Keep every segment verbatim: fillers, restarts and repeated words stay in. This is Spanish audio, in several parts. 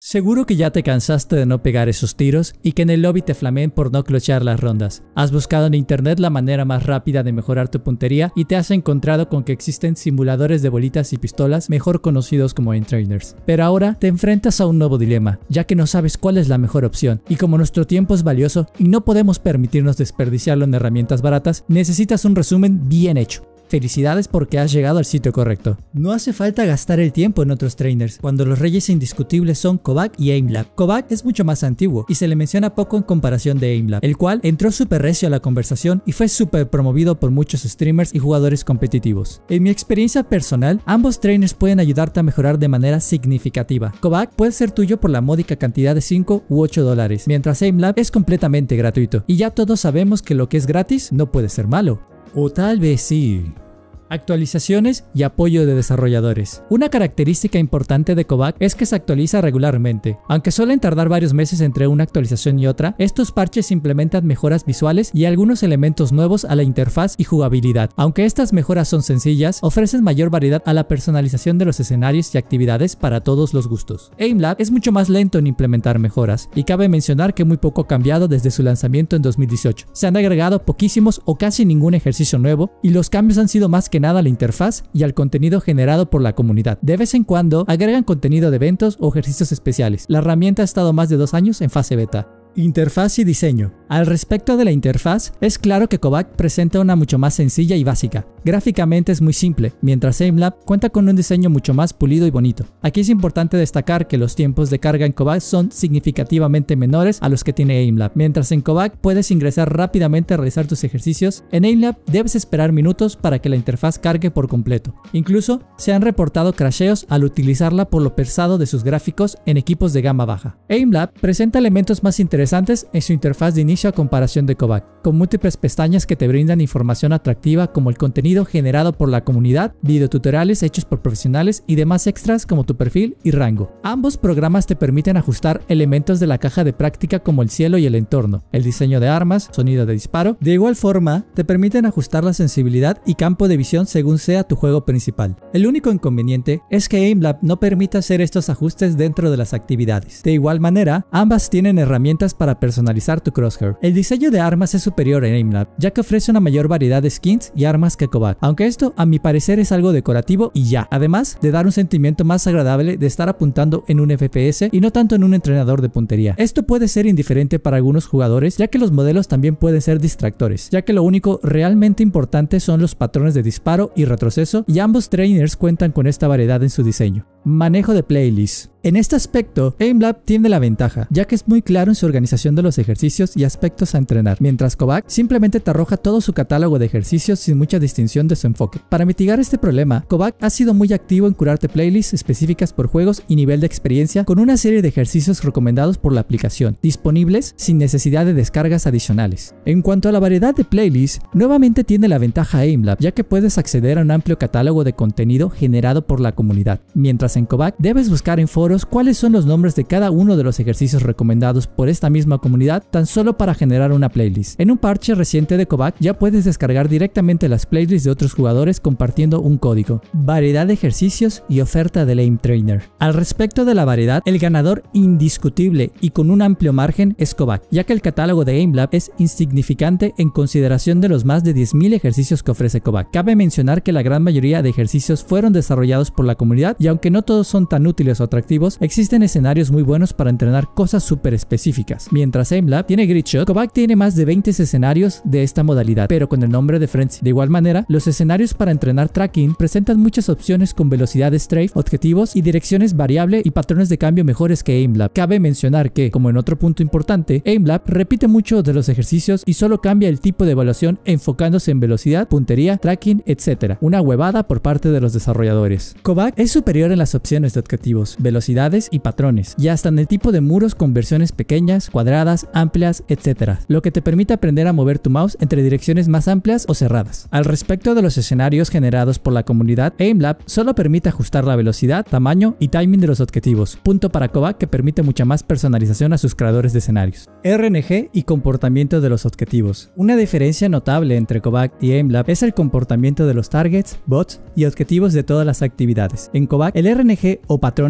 Seguro que ya te cansaste de no pegar esos tiros y que en el lobby te flameen por no clochear las rondas. Has buscado en internet la manera más rápida de mejorar tu puntería y te has encontrado con que existen simuladores de bolitas y pistolas mejor conocidos como aim trainers. Pero ahora te enfrentas a un nuevo dilema, ya que no sabes cuál es la mejor opción, y como nuestro tiempo es valioso y no podemos permitirnos desperdiciarlo en herramientas baratas, necesitas un resumen bien hecho. Felicidades porque has llegado al sitio correcto. No hace falta gastar el tiempo en otros trainers, cuando los reyes indiscutibles son Kovac y Aimlab. Kovac es mucho más antiguo y se le menciona poco en comparación de Aimlab, el cual entró súper recio a la conversación y fue súper promovido por muchos streamers y jugadores competitivos. En mi experiencia personal, ambos trainers pueden ayudarte a mejorar de manera significativa. Kovac puede ser tuyo por la módica cantidad de cinco u ocho dólares, mientras Aimlab es completamente gratuito. Y ya todos sabemos que lo que es gratis no puede ser malo. O tal vez sí. Actualizaciones y apoyo de desarrolladores. Una característica importante de Kovac es que se actualiza regularmente. Aunque suelen tardar varios meses entre una actualización y otra, estos parches implementan mejoras visuales y algunos elementos nuevos a la interfaz y jugabilidad. Aunque estas mejoras son sencillas, ofrecen mayor variedad a la personalización de los escenarios y actividades para todos los gustos. Aimlab es mucho más lento en implementar mejoras, y cabe mencionar que muy poco ha cambiado desde su lanzamiento en dos mil dieciocho. Se han agregado poquísimos o casi ningún ejercicio nuevo, y los cambios han sido más que nada a la interfaz y al contenido generado por la comunidad. De vez en cuando agregan contenido de eventos o ejercicios especiales. La herramienta ha estado más de dos años en fase beta. Interfaz y diseño. Al respecto de la interfaz, es claro que Kovac presenta una mucho más sencilla y básica. Gráficamente es muy simple, mientras Aimlab cuenta con un diseño mucho más pulido y bonito. Aquí es importante destacar que los tiempos de carga en Kovac son significativamente menores a los que tiene Aimlab. Mientras en Kovac puedes ingresar rápidamente a realizar tus ejercicios, en Aimlab debes esperar minutos para que la interfaz cargue por completo. Incluso se han reportado crasheos al utilizarla por lo pesado de sus gráficos en equipos de gama baja. Aimlab presenta elementos más interesantes en su interfaz de inicio a comparación de Kovac, con múltiples pestañas que te brindan información atractiva como el contenido generado por la comunidad, videotutoriales hechos por profesionales y demás extras como tu perfil y rango. Ambos programas te permiten ajustar elementos de la caja de práctica como el cielo y el entorno, el diseño de armas, sonido de disparo. De igual forma, te permiten ajustar la sensibilidad y campo de visión según sea tu juego principal. El único inconveniente es que Aimlab no permite hacer estos ajustes dentro de las actividades. De igual manera, ambas tienen herramientas para personalizar tu crosshair. El diseño de armas es superior en Aimlab, ya que ofrece una mayor variedad de skins y armas que Kovac, aunque esto a mi parecer es algo decorativo y ya, además de dar un sentimiento más agradable de estar apuntando en un F P S y no tanto en un entrenador de puntería. Esto puede ser indiferente para algunos jugadores, ya que los modelos también pueden ser distractores, ya que lo único realmente importante son los patrones de disparo y retroceso, y ambos trainers cuentan con esta variedad en su diseño. Manejo de playlists. En este aspecto, Aimlab tiene la ventaja, ya que es muy claro en su organización de los ejercicios y aspectos a entrenar, mientras Kovac simplemente te arroja todo su catálogo de ejercicios sin mucha distinción de su enfoque. Para mitigar este problema, Kovac ha sido muy activo en curarte playlists específicas por juegos y nivel de experiencia, con una serie de ejercicios recomendados por la aplicación, disponibles sin necesidad de descargas adicionales. En cuanto a la variedad de playlists, nuevamente tiene la ventaja Aimlab, ya que puedes acceder a un amplio catálogo de contenido generado por la comunidad, mientras en Kovac debes buscar en foros cuáles son los nombres de cada uno de los ejercicios recomendados por esta misma comunidad tan solo para generar una playlist. En un parche reciente de Kovac ya puedes descargar directamente las playlists de otros jugadores compartiendo un código. Variedad de ejercicios y oferta del Aim Trainer. Al respecto de la variedad, el ganador indiscutible y con un amplio margen es Kovac, ya que el catálogo de Aimlab es insignificante en consideración de los más de diez mil ejercicios que ofrece Kovac. Cabe mencionar que la gran mayoría de ejercicios fueron desarrollados por la comunidad, y aunque no todos son tan útiles o atractivos, existen escenarios muy buenos para entrenar cosas súper específicas. Mientras Aimlab tiene Gridshot, Kovac tiene más de veinte escenarios de esta modalidad, pero con el nombre de Frenzy. De igual manera, los escenarios para entrenar tracking presentan muchas opciones con velocidad de strafe, objetivos y direcciones variable y patrones de cambio mejores que Aimlab. Cabe mencionar que, como en otro punto importante, Aimlab repite mucho de los ejercicios y solo cambia el tipo de evaluación enfocándose en velocidad, puntería, tracking, etcétera. Una huevada por parte de los desarrolladores. Kovac es superior en las opciones de objetivos, velocidades y patrones, y hasta en el tipo de muros con versiones pequeñas, cuadradas, amplias, etcétera, lo que te permite aprender a mover tu mouse entre direcciones más amplias o cerradas. Al respecto de los escenarios generados por la comunidad, Aimlab solo permite ajustar la velocidad, tamaño y timing de los objetivos, punto para Kovac que permite mucha más personalización a sus creadores de escenarios. R N G y comportamiento de los objetivos. Una diferencia notable entre Kovac y Aimlab es el comportamiento de los targets, bots y objetivos de todas las actividades. En Kovac, el R N G o patrón aleatorio de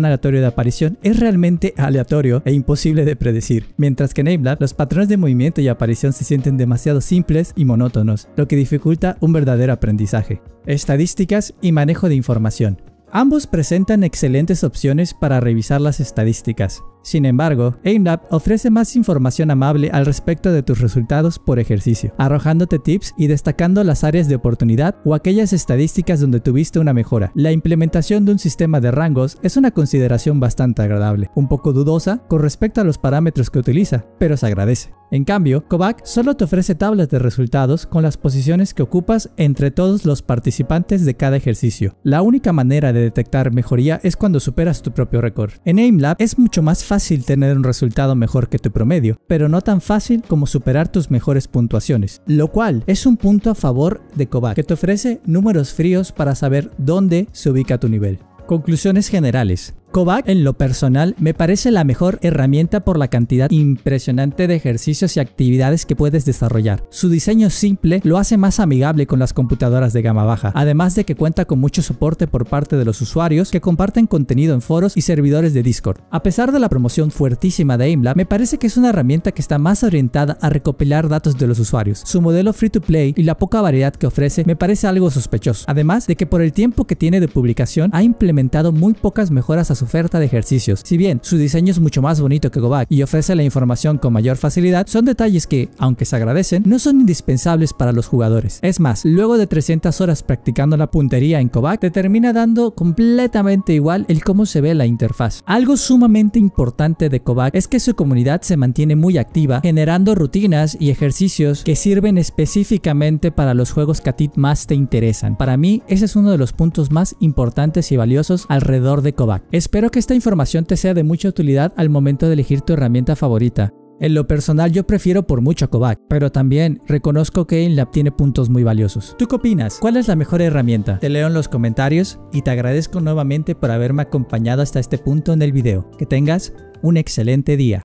de aparición es realmente aleatorio e imposible de predecir, mientras que en Aimlab los patrones de movimiento y aparición se sienten demasiado simples y monótonos, lo que dificulta un verdadero aprendizaje. Estadísticas y manejo de información. Ambos presentan excelentes opciones para revisar las estadísticas. Sin embargo, Aimlab ofrece más información amable al respecto de tus resultados por ejercicio, arrojándote tips y destacando las áreas de oportunidad o aquellas estadísticas donde tuviste una mejora. La implementación de un sistema de rangos es una consideración bastante agradable, un poco dudosa con respecto a los parámetros que utiliza, pero se agradece. En cambio, Kovac solo te ofrece tablas de resultados con las posiciones que ocupas entre todos los participantes de cada ejercicio. La única manera de detectar mejoría es cuando superas tu propio récord. En Aimlab es mucho más fácil tener un resultado mejor que tu promedio, pero no tan fácil como superar tus mejores puntuaciones, lo cual es un punto a favor de Kovac, que te ofrece números fríos para saber dónde se ubica tu nivel. Conclusiones generales. Kovac, en lo personal, me parece la mejor herramienta por la cantidad impresionante de ejercicios y actividades que puedes desarrollar. Su diseño simple lo hace más amigable con las computadoras de gama baja, además de que cuenta con mucho soporte por parte de los usuarios que comparten contenido en foros y servidores de Discord. A pesar de la promoción fuertísima de Aimlab, me parece que es una herramienta que está más orientada a recopilar datos de los usuarios. Su modelo free to play y la poca variedad que ofrece me parece algo sospechoso, además de que por el tiempo que tiene de publicación ha implementado muy pocas mejoras a su oferta de ejercicios. Si bien su diseño es mucho más bonito que Kovac y ofrece la información con mayor facilidad, son detalles que, aunque se agradecen, no son indispensables para los jugadores. Es más, luego de trescientas horas practicando la puntería en Kovac, te termina dando completamente igual el cómo se ve la interfaz. Algo sumamente importante de Kovac es que su comunidad se mantiene muy activa, generando rutinas y ejercicios que sirven específicamente para los juegos que a ti más te interesan. Para mí, ese es uno de los puntos más importantes y valiosos alrededor de Kovac. Espero que esta información te sea de mucha utilidad al momento de elegir tu herramienta favorita. En lo personal yo prefiero por mucho a Kovac, pero también reconozco que Aimlab tiene puntos muy valiosos. ¿Tú qué opinas? ¿Cuál es la mejor herramienta? Te leo en los comentarios y te agradezco nuevamente por haberme acompañado hasta este punto en el video. Que tengas un excelente día.